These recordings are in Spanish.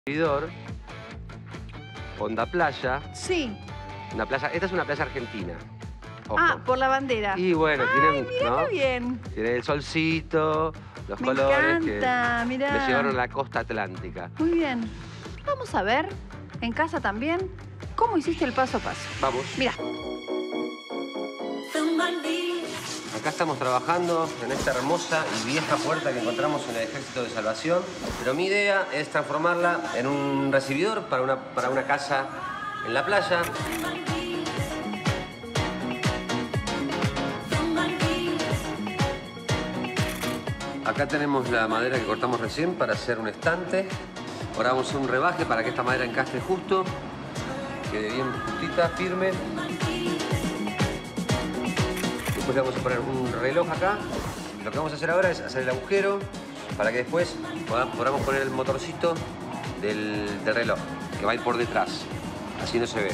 Recibidor, Onda Playa, Sí. una playa, esta es una playa argentina. Ojo. Ah, por la bandera. Y bueno, tienen, Mira ¿no? qué bien. Tiene el solcito, los Me colores encanta, que mirá. me llevaron a la costa atlántica. Muy bien. Vamos a ver, en casa también, cómo hiciste el paso a paso. Vamos. Mira. Acá estamos trabajando en esta hermosa y vieja puerta que encontramos en el Ejército de Salvación, pero mi idea es transformarla en un recibidor para una casa en la playa. Acá tenemos la madera que cortamos recién para hacer un estante. Ahora vamos a hacer un rebaje para que esta madera encastre justo, quede bien justita, firme. Después le vamos a poner un reloj acá. Lo que vamos a hacer ahora es hacer el agujero para que después podamos poner el motorcito del reloj, que va a ir por detrás. Así no se ve.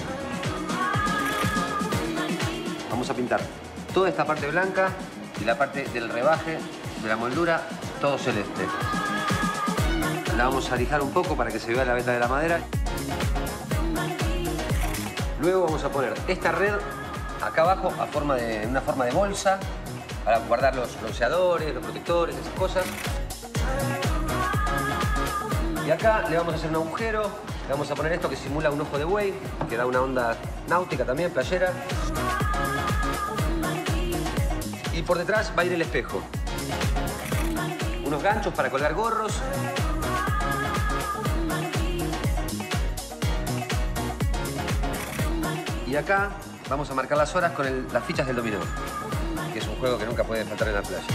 Vamos a pintar toda esta parte blanca y la parte del rebaje de la moldura, todo celeste. La vamos a lijar un poco para que se vea la veta de la madera. Luego vamos a poner esta red acá abajo en una forma de bolsa para guardar los bronceadores, los protectores, esas cosas. Y acá le vamos a hacer un agujero, le vamos a poner esto que simula un ojo de buey, que da una onda náutica también, playera. Y por detrás va a ir el espejo. Unos ganchos para colgar gorros. Y acá vamos a marcar las horas con las fichas del dominó, que es un juego que nunca puede faltar en la playa.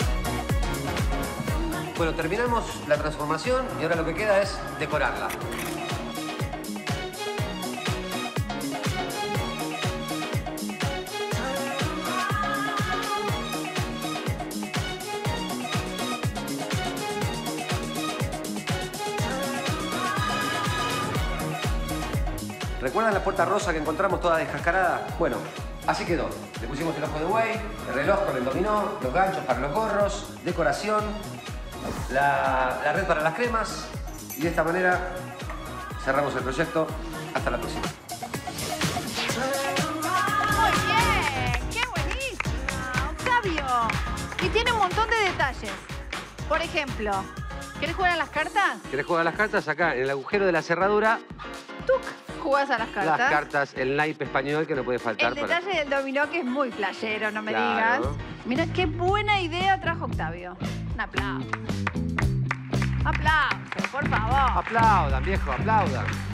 Bueno, terminamos la transformación y ahora lo que queda es decorarla. ¿Recuerdan la puerta rosa que encontramos toda descascarada? Bueno, así quedó. Le pusimos el ojo de buey, el reloj con el dominó, los ganchos para los gorros, decoración, la red para las cremas y de esta manera cerramos el proyecto. Hasta la próxima. Muy bien, qué buenísima, Octavio. Y tiene un montón de detalles. Por ejemplo, ¿querés jugar a las cartas? ¿Querés jugar a las cartas? Acá, en el agujero de la cerradura, ¡Tuc! Jugás a las cartas. las cartas, el naipe español que no puede faltar. El detalle del dominó que es muy playero, no me Claro. digas. Mira qué buena idea trajo Octavio. Un aplauso. Aplauso, por favor. Aplaudan, viejo, aplaudan.